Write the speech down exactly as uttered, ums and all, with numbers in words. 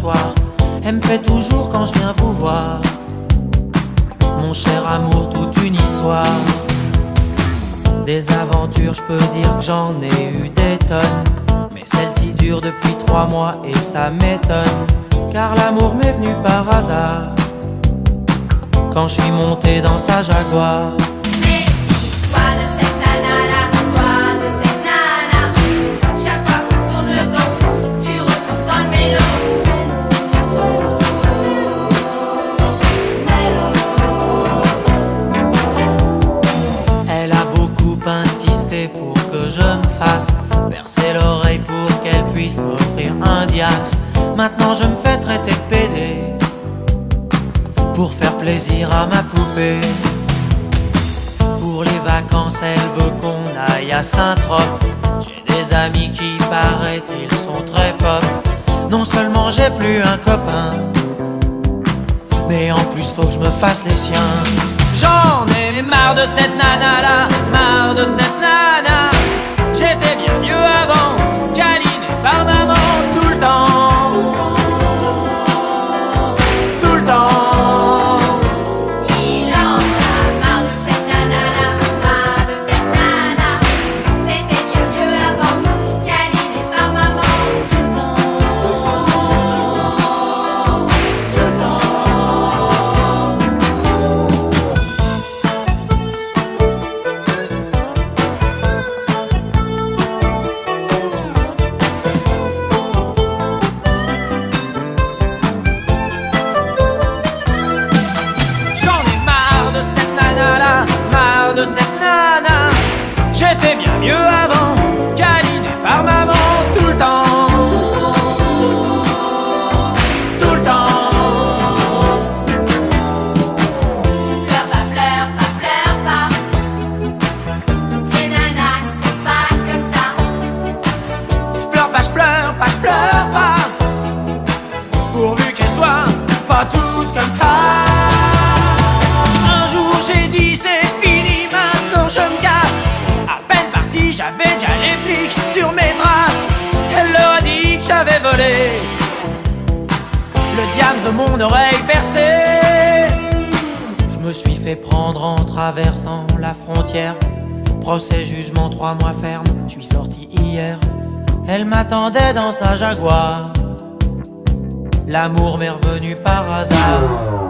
soir. Elle me fait toujours quand je viens vous voir. Mon cher amour, toute une histoire. Des aventures, je peux dire que j'en ai eu des tonnes, mais celle-ci dure depuis trois mois et ça m'étonne, car l'amour m'est venu par hasard quand je suis monté dans sa Jaguar. Insisté pour que je me fasse percer l'oreille pour qu'elle puisse m'offrir un diamant. Maintenant je me fais traiter de pédé pour faire plaisir à ma poupée. Pour les vacances elle veut qu'on aille à Saint-Trope. J'ai des amis qui paraît-il sont très pop. Non seulement j'ai plus un copain, mais en plus faut que je me fasse les siens. J'en ai marre de cette nana là, marre de cette nana. J'étais bien mieux avant, câlinée par maman tout le temps, tout le temps. Il en a marre de cette nana là, marre de cette nana. T'étais bien mieux avant, câlinée par maman tout le temps, tout le temps. Marre de cette nana, j'étais bien mieux avant, câlinée par maman tout le temps, tout le temps. Pleure pas, pleure pas, pleure pas. Toutes les nanas c'est pas comme ça. Je pleure pas, je pleure pas, je pleure pas, pourvu qu'elles soient pas toutes comme ça. Un jour j'ai dit c'est fini, maintenant je me casse. À peine parti, j'avais déjà les flics sur mes traces. Elle leur a dit que j'avais volé le diamant de mon oreille percée. Je me suis fait prendre en traversant la frontière. Procès, jugement, trois mois ferme. Je suis sorti hier. Elle m'attendait dans sa Jaguar. L'amour m'est revenu par hasard.